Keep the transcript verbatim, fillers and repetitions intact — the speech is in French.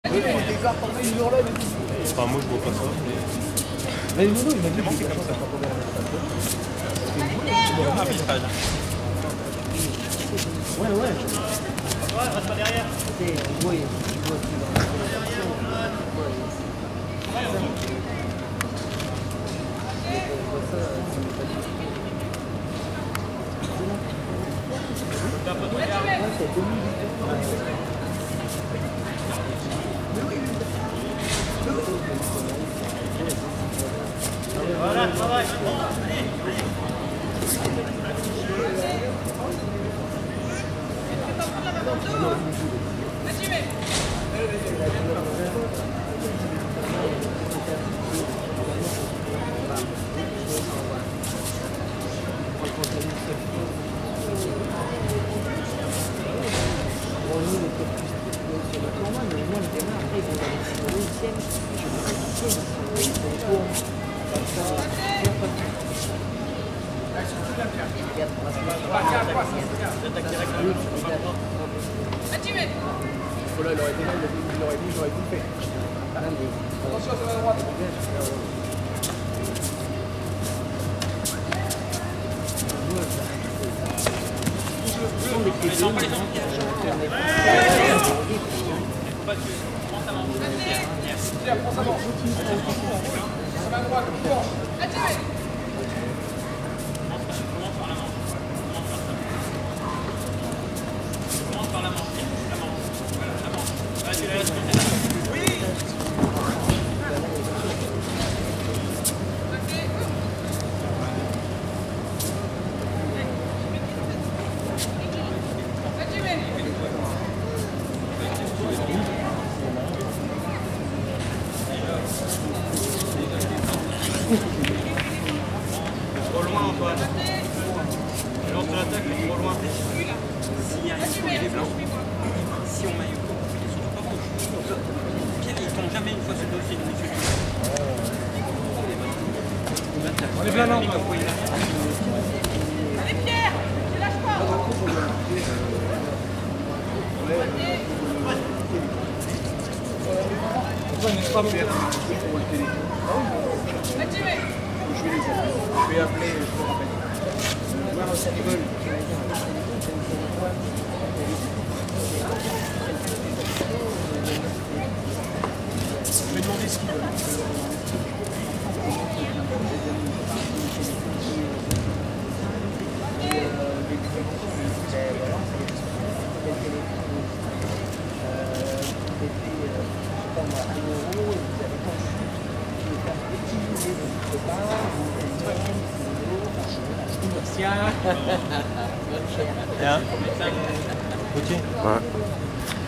Enfin, moi je vois pas ça. Mais non, il m'a dit c'est comme ça. Arbitrage. Ouais, ouais. Ouais, reste pas derrière. Oui, tu vois, tu vois. Voilà, travail. Voilà, il aurait été là, il aurait dit, j'aurais tout fait. Attention, c'est à la droite. Mais non, pas les gens qui achètent. Faut pas que tu prends ta main. Tiens, prends sa main. Ça va à droite, fort. Commence par la main. Commence par la main. La main. Voilà, la main. Là, tu la laisses monter. Oui. Trop loin, Antoine. Tu lances l'attaque, mais trop loin. S'il y a un pied blanc, si on met ils sont pas rouges. Ils tombent jamais une fois sur le dossier, monsieur. On est plein là. Allez Pierre, ne lâche pas. Pourquoi n'est-ce pas faire pour le télé? Je vais appeler. Voir ça rigole. Je vais demander ce qu'ils veulent. Bien. Ok. Ouais.